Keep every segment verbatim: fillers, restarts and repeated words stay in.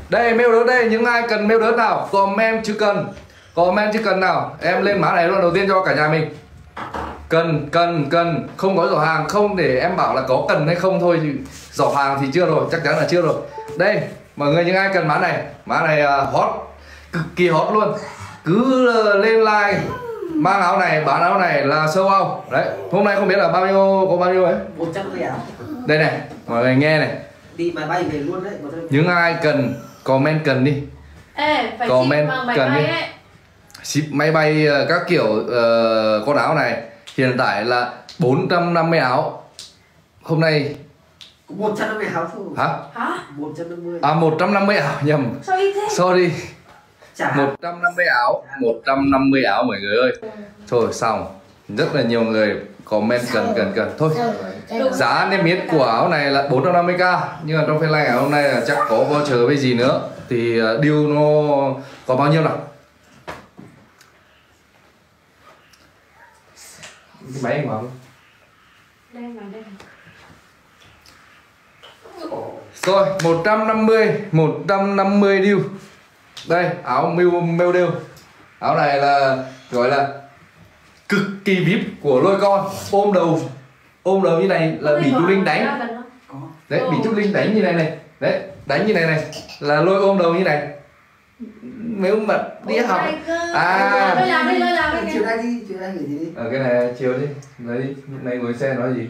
Đây mail đớt đây, những ai cần mail đớt nào comment chữ cần, comment chữ cần nào, em lên mã này luôn đầu tiên cho cả nhà mình. Cần cần cần, không có giỏ hàng không để em bảo là có cần hay không thôi, giỏ hàng thì chưa rồi, chắc chắn là chưa rồi. Đây mọi người, những ai cần mã này, mã này uh, hot, cực kỳ hot luôn, cứ uh, lên like mang áo này, bán áo này là sold out. Đấy, hôm nay không biết là bao nhiêu, có bao nhiêu ấy, một trăm cái áo. đây này mọi người nghe này, đi máy bay về luôn đấy. những ai cần comment cần đi. Ê, phải comment cần đi ấy. Ship máy bay các kiểu uh, con áo này hiện tại là bốn trăm năm mươi áo. Hôm nay một trăm năm mươi áo thôi. Hả? Hả? một trăm năm mươi. À một trăm năm mươi áo nhầm. Sao ít thế? Sorry. Chả. một trăm năm mươi áo, một trăm năm mươi áo mọi người ơi. Thôi xong. Rất là nhiều người comment cần cần cần. Thôi. Giá niêm yết của áo này là bốn trăm năm mươi k, nhưng mà trong phiên live ngày hôm nay là chắc có voucher với gì nữa thì deal nó có bao nhiêu nào? Cái máy anh bảo Đây mà đây. rồi, một trăm năm mươi, một trăm năm mươi deal. Đây, áo Miu Miu deal. Áo này là gọi là cực kỳ vê i pê của Lôi Con. Ôm đầu, ôm đầu như này là bị chú Linh đánh. Đấy, bị chú Linh đánh như này này. Đấy, đánh như này này là Lôi ôm đầu như này. Nếu mà đi học à, Lôi làm đi, lôi làm đi. Chiều nay đi, chiều nay nghỉ gì đi. ở cái này chiều đi. Đấy, lúc này ngồi xe nói gì?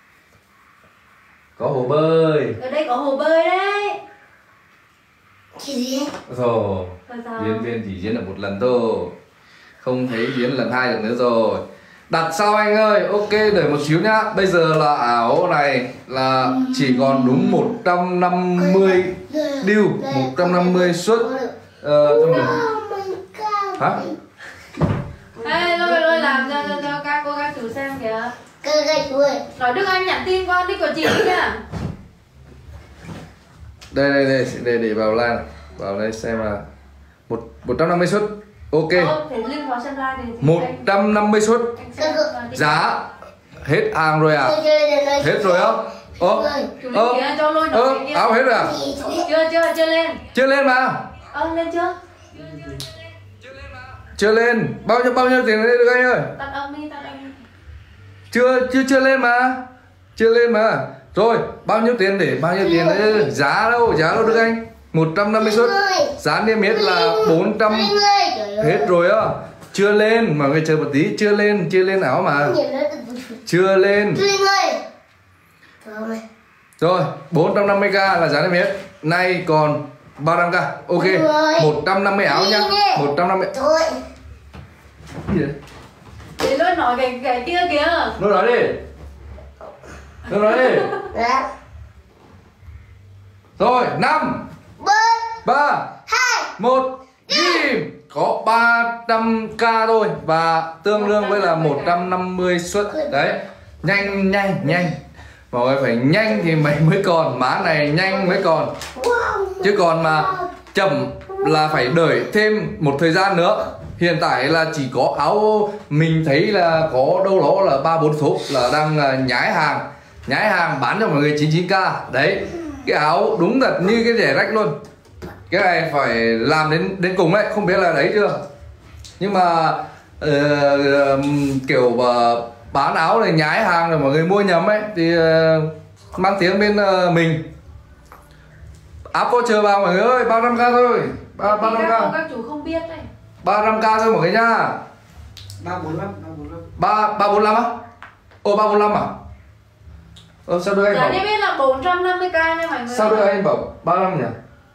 Có hồ bơi. Ở đây có hồ bơi đấy. Cái gì? Rồi, diễn viên chỉ diễn được một lần thôi, không thấy diễn lần hai lần nữa rồi. Đặt sau anh ơi, ok đợi một xíu nhá. Bây giờ là áo này là chỉ còn đúng một trăm năm mươi deal, một trăm năm mươi suất. Ờ, trong mình. Hả? Ê, lôi lôi làm cho, cho, cho các cô các chú xem kìa. Cái gạch đuôi. Nói Đức Anh nhắn tin con đi của chị đi nha. Đây đây đây, để để vào lan, vào đây xem là một một trăm năm mươi suất. Ok. một trăm năm mươi suất. Giá hết hàng rồi à? Hết rồi á? Ơ, ơ, ơ, áo hết rồi à? Chưa, chưa, chưa lên. Chưa lên mà. Ơ, lên chưa? Chưa lên. Bao nhiêu bao nhiêu tiền lên được anh ơi? Tắt âm đi, tắt âm đi. Chưa chưa chưa lên mà. Chưa lên mà. Rồi, bao nhiêu tiền để bao nhiêu tiền đấy? Giá đâu? Giá đâu được anh? một trăm năm mươi suất. Giá niêm yết là bốn trăm. Hết rồi á. Chưa lên, mọi người chờ một tí, chưa lên, chưa lên áo mà. Chưa lên. Rồi, bốn trăm năm mươi k là giá niêm yết. Nay còn ba trăm k. Ok, một trăm năm mươi áo nhá. một trăm năm mươi. Gì đấy? Để lôi nói cái cái kia kìa. Nó nói đi. Nó nói đi. Rồi, năm ba một ghim. Có ba trăm k thôi và tương đương với là một trăm năm mươi suất. Đấy, nhanh nhanh nhanh. Mọi người phải nhanh thì mày mới còn, má này nhanh mới còn. Chứ còn mà chậm là phải đợi thêm một thời gian nữa. Hiện tại là chỉ có áo mình thấy là có đâu đó là ba bốn số là đang nhái hàng. Nhái hàng bán cho mọi người chín mươi chín k. Đấy, cái áo đúng thật như cái rẻ rách luôn. Cái này phải làm đến đến cùng đấy, không biết là đấy chưa. Nhưng mà uh, kiểu uh, bán áo này nhái hàng rồi mọi người mua nhầm ấy thì uh, mang tiếng bên uh, mình. Áp voucher vào mọi người ơi, ba trăm k thôi. ba trăm k. Các chủ không biết đấy. ba trăm k thôi mọi người nha. ba bốn lăm, ba bốn lăm. ba ba bốn lăm á? Ồ ba bốn lăm à? Ờ sao đưa anh bảo? Giá biết là bốn trăm năm mươi k nha mọi người. Sao đưa anh bảo ba mươi lăm nhỉ?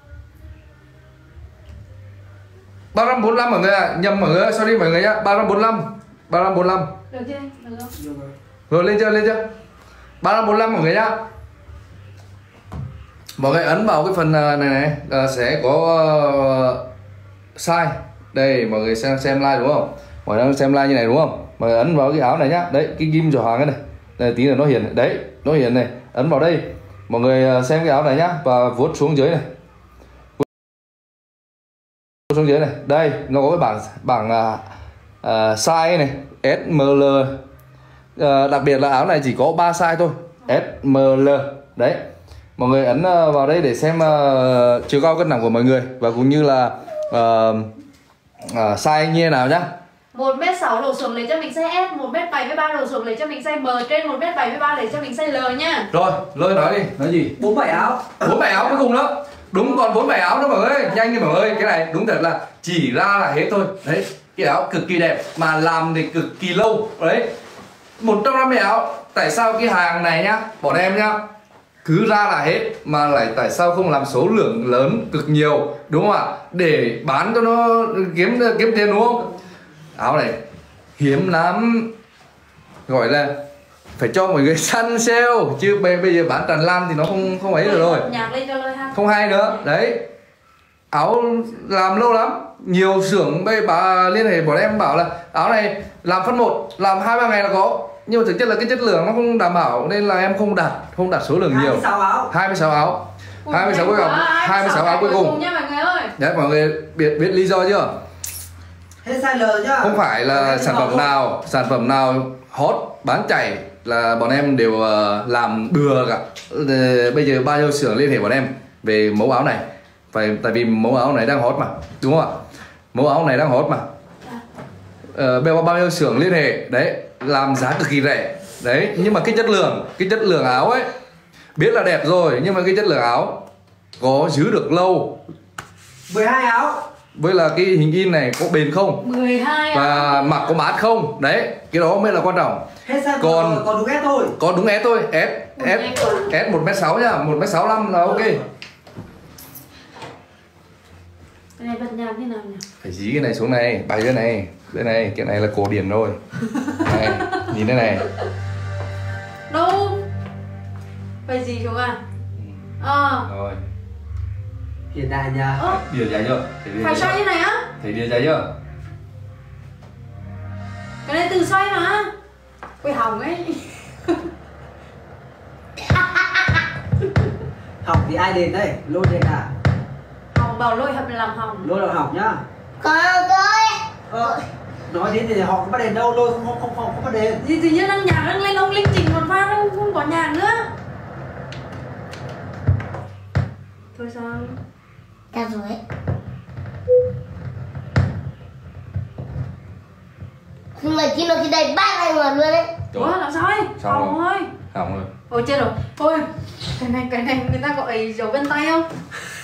ba trăm bốn mươi lăm mọi người ạ, à. Nhầm mọi người ơi, sorry mọi người nhá. ba trăm bốn mươi lăm. ba trăm bốn mươi lăm. Được chưa? Được không? Được rồi. Rồi lên chưa, lên chưa? ba trăm bốn mươi lăm mọi người nhá. Mọi người ấn vào cái phần này này là sẽ có uh, size. Đây mọi người xem xem like đúng không? Mọi người đang xem like như này đúng không? Mọi người ấn vào cái áo này nhá. Đấy, cái ghim giỏ hàng cái này. Đây tí là nó hiển. Đấy, nó hiển này. Ấn vào đây. Mọi người xem cái áo này nhá và vuốt xuống dưới này. Vuốt xuống dưới này. Đây, nó có cái bảng bảng uh, uh, size này, S M L. Uh, đặc biệt là áo này chỉ có ba size thôi. S M L. Đấy. Mọi người ấn vào đây để xem uh, chiều cao cân nặng của mọi người và cũng như là uh, uh, size như thế nào nhá. một mét sáu đổ xuống lấy cho mình size S, một mét bảy mươi ba đổ xuống lấy cho mình size M, trên một mét bảy mươi ba lấy cho mình size L nha. Rồi, Lôi nói đi, nói gì? bốn bảy áo. bốn bảy áo cuối cùng đó. Đúng, còn bốn bảy áo đó mọi người, nhanh đi mọi người. Cái này đúng thật là chỉ ra là hết thôi. Đấy, cái áo cực kỳ đẹp mà làm thì cực kỳ lâu. Đấy, một trăm năm mươi áo. Tại sao cái hàng này nhá, bọn em nhá, cứ ra là hết mà lại tại sao không làm số lượng lớn cực nhiều, đúng không ạ? Để bán cho nó kiếm kiếm tiền, đúng không? Áo này hiếm lắm, gọi là phải cho mọi người săn sale chứ bây bây giờ bán tràn lan thì nó không không ấy được rồi, nhạc lên cho Lôi ha. không hay nữa. Đấy, áo làm lâu lắm, nhiều xưởng bây bà liên hệ bọn em bảo là áo này làm phân một làm hai ba ngày là có, nhưng mà thực chất là cái chất lượng nó không đảm bảo nên là em không đặt không đặt số lượng nhiều. hai mươi sáu áo. hai mươi sáu áo. hai mươi sáu cuối cùng. hai mươi sáu áo cuối cùng nha mọi người ơi. Đấy, mọi người biết biết lý do chưa? Hết size L nhá. Không phải là sản phẩm nào sản phẩm nào hot bán chảy là bọn em đều uh, làm bừa cả. Uh, bây giờ bao nhiêu xưởng liên hệ bọn em về mẫu áo này, phải tại vì mẫu áo này đang hot mà, đúng không ạ? Mẫu áo này đang hot mà. Uh, bao bao nhiêu xưởng liên hệ đấy, làm giá cực kỳ rẻ đấy, nhưng mà cái chất lượng cái chất lượng áo ấy biết là đẹp rồi, nhưng mà cái chất lượng áo có giữ được lâu, mười hai áo. với là cái hình in này có bền không, mười hai và mặc có mát không, đấy cái đó mới là quan trọng. Hết size Còn- còn đúng S thôi. Có đúng S thôi, S S S một mét sáu nhá, một mét sáu lăm là ok. Cái này bật nhạc thế nào nhỉ? Phải dí cái này xuống này, bày cái này, đây này, cái này là cổ điển rồi. Này, nhìn đây này. Đâu? Phải gì xuống à? Ờ. Rồi, Hiện đại nha. Ơ, đưa ra chưa? Thấy đưa phải ra xoay chưa? như này á? Thấy đưa ra chưa? Cái này từ xoay mà. Ui hỏng ấy. Học thì ai đền đây? Lôi đền à? Hỏng bảo Lôi hợp làm hỏng. Lôi là học nhá. Con tôi. Ờ, nói thế thì họ không bắt đền đâu, lôi không không không không, không bắt đền. Gì tự nhiên đang nhạc đang lên ông linh chỉnh một phát đâu, không có nhạc nữa. Thôi sao? Ta rồi. Nhưng mà chỉ nó khi đây ba ngày ngoài luôn đấy. Ủa làm sao ấy? Xong Hỏng rồi. rồi. Hỏng rồi. Ôi chết rồi. Thôi, cái này cái này người ta gọi dấu vân tay không?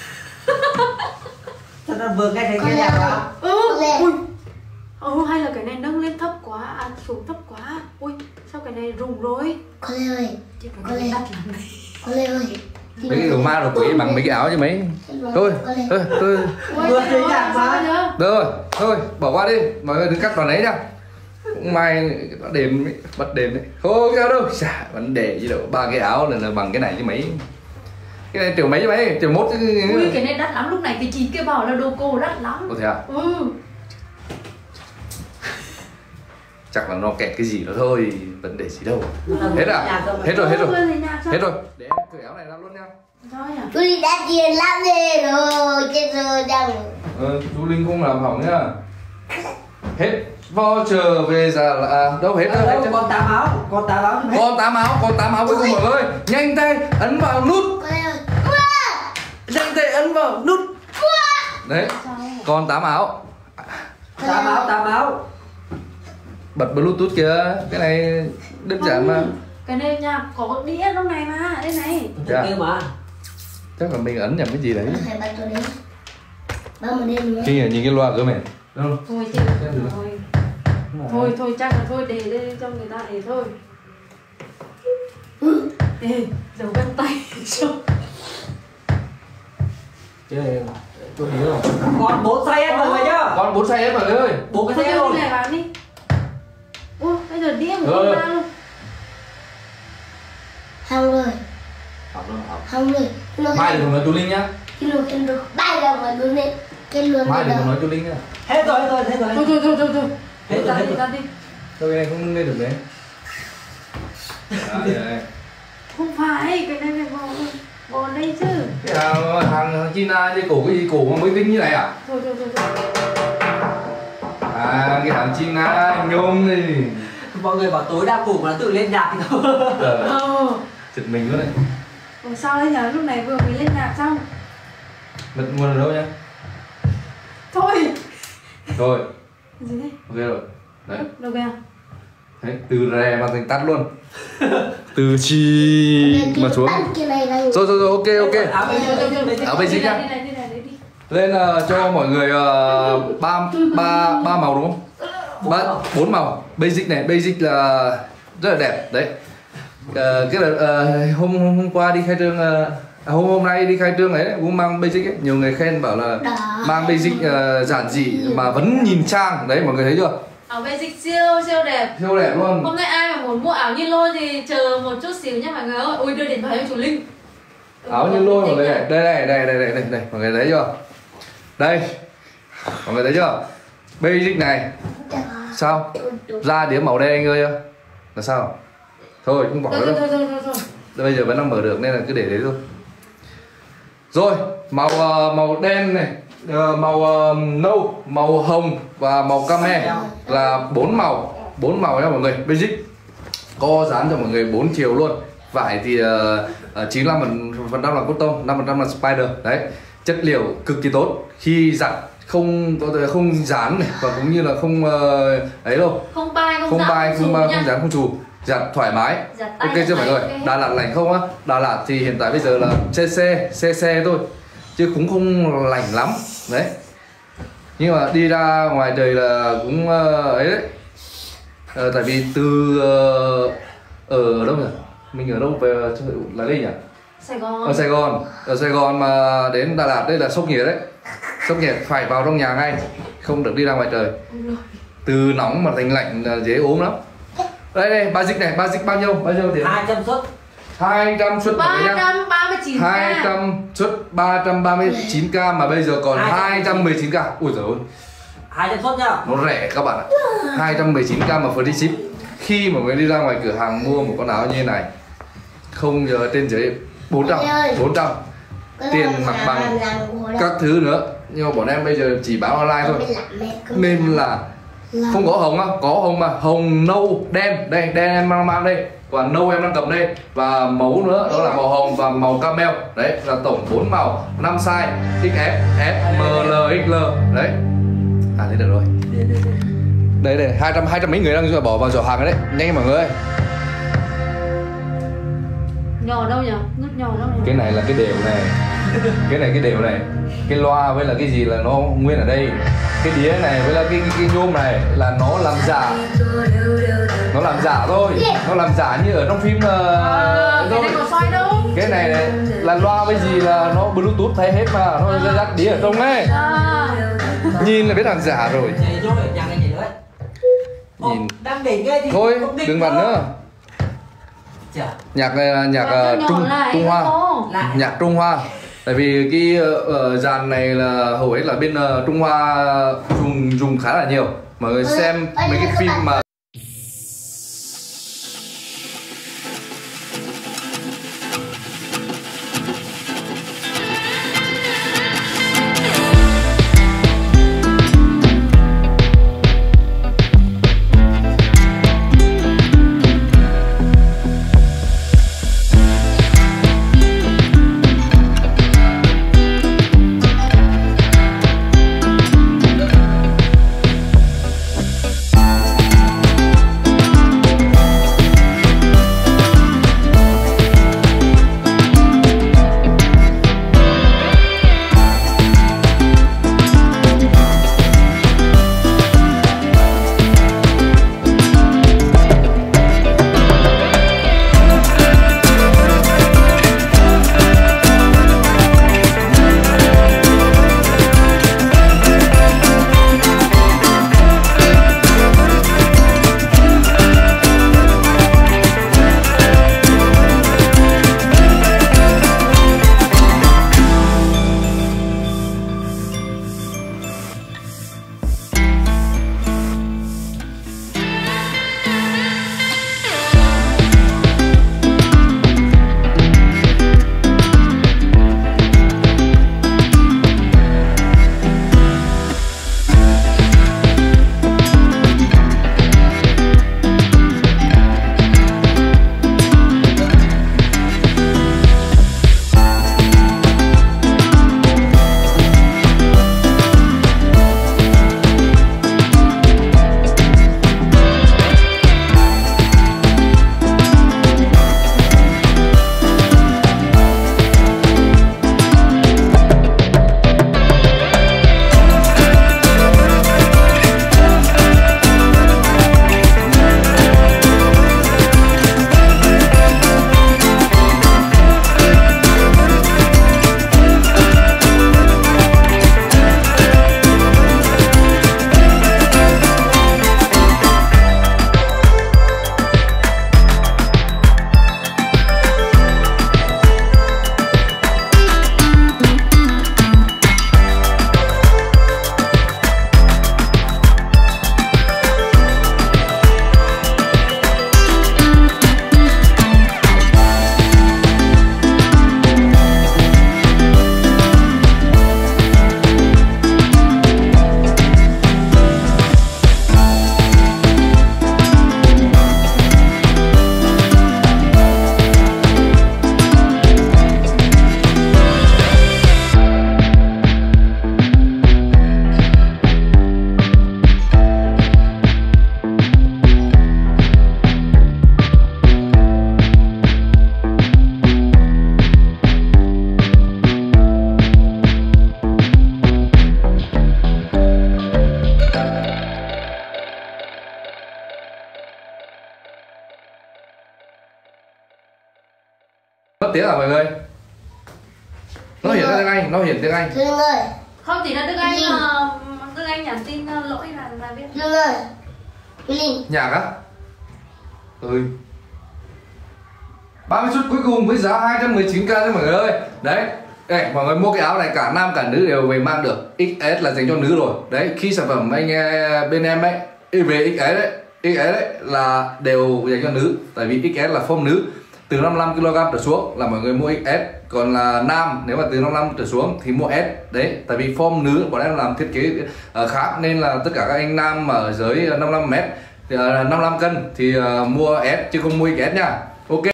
Thật ra vừa nghe thấy nghe nhạc đó. Ừ. Lên. Ui. Ừ, hay là cái này nâng lên thấp quá, à xuống thấp quá. Ui, sao cái này rùng rồi? Con Lê ơi. Chết rồi, Con cái Lê. này đắt lắm này. Con Lê ơi. Mấy cái đồ ma đồ quỷ bằng mấy cái áo chứ mấy. Thôi, thôi, thôi. Ôi, Vừa chết thấy rồi, nhạc sao mà. nhá? Được rồi, thôi, bỏ qua đi. Mọi người đừng cắt đoạn ấy nha. Mai bắt đền mới- bắt đền đấy. Thôi cái áo đâu, chả vấn đề gì đâu. Ba cái áo là, là bằng cái này chứ mấy. Cái này triệu mấy chứ mấy, triệu mốt chứ. Ui, cái này đắt lắm, lúc này cái chị kia bảo là đồ cô đắt lắm. Ủa thế à? Ừ. Chắc là nó kẹt cái gì đó thôi, vấn đề gì đâu. Hết Nhạc à? không? Hết rồi, hết rồi. Ui, thì nhạc sao? Hết rồi. Để em cởi áo này ra luôn nha. Sao nhỉ? Tôi đi đã tiền lắm đi rồi. Chết rồi đang. Ờ, chú Linh không làm hỏng nhá. Hết voucher về giờ là à, đâu hết rồi, hết Đâu, rồi. còn tám áo, còn tám áo hết. Còn tám áo, còn tám áo cuối cùng mọi người. Nhanh tay ấn vào nút. Con Lê ơi. Nhanh tay ấn vào nút. Đấy, Sao? còn tám áo. Tám áo, tám áo. Bật bluetooth kìa, cái này đơn giản mà. Cái này nhạc có đĩa trong này mà, đây này. Dạ. Kia mà. Chắc là mình ấn nhầm cái gì đấy. Phải bắt tôi đến. Ba một đêm nữa. Kinh là nhìn cái loa cơ mày. Đâu? Thôi chị thôi. Thôi thôi chắc là thôi để đây cho người ta để thôi. Ê, dấu vân tay cho. Chơi tôi hiểu rồi. Còn bốn size S mọi người nhá. Con bốn size hết mọi người ơi. Bốn Thôi cái size cho luôn. cái này bán đi. Ủa, bây giờ đĩa của Ừ. con ra luôn. Không rồi. Học rồi, học. Không rồi. Nó Mai đừng nói chú Linh nhá. cái lô cái lô ba đồng mà luôn đấy. Cái luôn Mai cái đừng đó. nói chú Linh nhá. Hết rồi, hết rồi, hết rồi. Thôi thôi thôi thôi thôi. Hết rồi, Ra hết đi, rồi. ra đi. Đâu cái này không lên được đấy. Đấy, đấy. Không phải, cái này phải vào vào đây chứ. Cái hàng, hàng China như cổ cái gì cổ mà mới tính như này à? Thôi thôi thôi thôi. À, cái hàng China nhôm này. Mọi người bảo tối đa củ mà nó tự lên nhạc thì đâu. Ờ, Ờ. chật mình luôn đấy. Ủa sao đấy nhờ, lúc này vừa mới lên nhạc xong. Bật nguồn ở đâu nhá? Thôi. Rồi. Gì đấy? Ok rồi. Đấy. Đâu kìa? Đấy, từ rè mà thành tắt luôn. Từ chi mà xuống. Rồi rồi rồi, ok ok. Áo basic nhá. Lên uh, cho mọi người uh, ba ba ba màu đúng không? Ba bốn màu. Basic này, basic là rất là đẹp đấy. Uh, cái là uh, hôm hôm qua đi khai trương, uh, hôm hôm nay đi khai trương ấy cũng mang basic ấy, nhiều người khen bảo là mang basic uh, giản dị mà vẫn nhìn trang đấy, mọi người thấy chưa? Áo basic siêu siêu đẹp. Siêu đẹp luôn. Hôm nay ai mà muốn mua áo như lôi thì chờ một chút xíu nha mọi người ơi. Ôi đưa điện thoại cho chủ Linh. Áo như lôi mọi người này, đây này, đây đây đây đây đây, mọi người thấy chưa? Đây, mọi người thấy chưa? Basic này, sao? Ra đĩa màu đen anh ơi, là sao? Thôi không bỏ Thôi nữa thôi đâu. thôi thôi thôi. Bây giờ vẫn đang mở được nên là cứ để đấy thôi. Rồi, màu uh, màu đen này, uh, màu uh, nâu, màu hồng và màu came là bốn màu, bốn màu nha mọi người. Basic co dán cho mọi người bốn chiều luôn. Vải thì uh, uh, chín mươi lăm phần trăm là cotton, năm phần trăm là spider. Đấy, chất liệu cực kỳ tốt. Khi giặt không không dán này và cũng như là không uh, ấy đâu. Không bay không, Không dán, bay không xù không nha. dán không chù. Giặt thoải mái. Giặt tay, Ok giặt chưa mọi tay, người? ok. Đà Lạt lạnh không á? Đà Lạt thì hiện tại bây giờ là xe xe xe xe thôi, chứ cũng không lạnh lắm đấy. Nhưng mà đi ra ngoài trời là cũng uh, ấy đấy. Uh, tại vì từ uh, ở đâu nhỉ? Mình ở đâu về là đây nhỉ? Sài Gòn. Ở Sài Gòn, ở Sài Gòn mà đến Đà Lạt đây là sốc nhiệt đấy. Sốc nhiệt phải vào trong nhà ngay, không được đi ra ngoài trời. Từ nóng mà thành lạnh là dễ ốm lắm. Đây đây, basic này, basic bao nhiêu? Bao nhiêu tiền? hai trăm suất. hai trăm suất ba trăm ba mươi chín k. hai trăm suất ba trăm ba mươi chín k mà bây giờ còn hai trăm mười chín k. Ui giời ơi, hai trăm suất nhá. nó rẻ các bạn ạ. hai trăm mười chín k mà free ship. Khi mà người đi ra ngoài cửa hàng mua một con áo như thế này, không giờ trên dưới bốn trăm, bốn trăm tiền mặt bằng các thứ nữa. Nhưng mà bọn em bây giờ chỉ bán online thôi, nên là không có hồng á, có hồng mà hồng nâu đen đây, đen em mang mang đây, còn nâu em đang cầm đây, và màu nữa đó là màu hồng và màu camel. Đấy là tổng bốn màu, năm size ích ép, S, M, L, ích lờ đấy. À thế được rồi. Đây đây, hai trăm hai trăm mấy người đang bỏ vào giỏ hàng đấy, nhanh mọi người ơi. Nhỏ đâu nhỉ? Nút nhỏ đâu nhỉ? Cái này là cái đều này, cái này cái đều này, cái loa với là cái gì là nó nguyên ở đây, cái đĩa này với là cái cái, cái nhôm này là nó làm giả, nó làm giả thôi, nó làm giả như ở trong phim uh, À, cái này có xoay đâu. cái này, này là loa với gì là nó bluetooth thay hết mà nó ra dắt đĩa ở trong ấy, À. nhìn là biết hàng giả rồi. Nhảy vô để nhạc này nhảy nữa. Nhìn. Đang đỉnh cái thì Thôi không đỉnh đừng bật nữa. Chà. Nhạc này là nhạc Nhỏ uh, Trung lại, Trung Hoa, to. Lại. nhạc Trung Hoa. Tại vì cái uh, dàn này là hầu hết là bên uh, Trung Hoa dùng dùng khá là nhiều. Mọi người xem mấy cái phim mà mất tiếng à mọi người? Nó hiện ra tiếng Anh, nó hiện tiếng Anh. Dương ơi. Không thì là Đức Anh Linh. mà Đức Anh nhắn tin lỗi là là biết. Dương ơi. Linh. Nhạc á? Ừ. ba mươi suất cuối cùng với giá hai trăm mười chín k đấy mọi người ơi. Đấy. Đây, mọi người mua cái áo này cả nam cả nữ đều về mang được. ích ét là dành cho nữ rồi. Đấy, khi sản phẩm anh bên em ấy về ích ét đấy, ích ét đấy là đều dành cho nữ, tại vì ích ét là form nữ. Từ năm mươi lăm ki lô gam trở xuống là mọi người mua ích ét, còn là nam nếu mà từ năm mươi lăm trở xuống thì mua S. Đấy, tại vì form nữ bọn em làm thiết kế uh, khác nên là tất cả các anh nam mà ở dưới năm mươi lăm mét, uh, năm mươi lăm cân thì uh, mua S chứ không mua ích ét nha. Ok.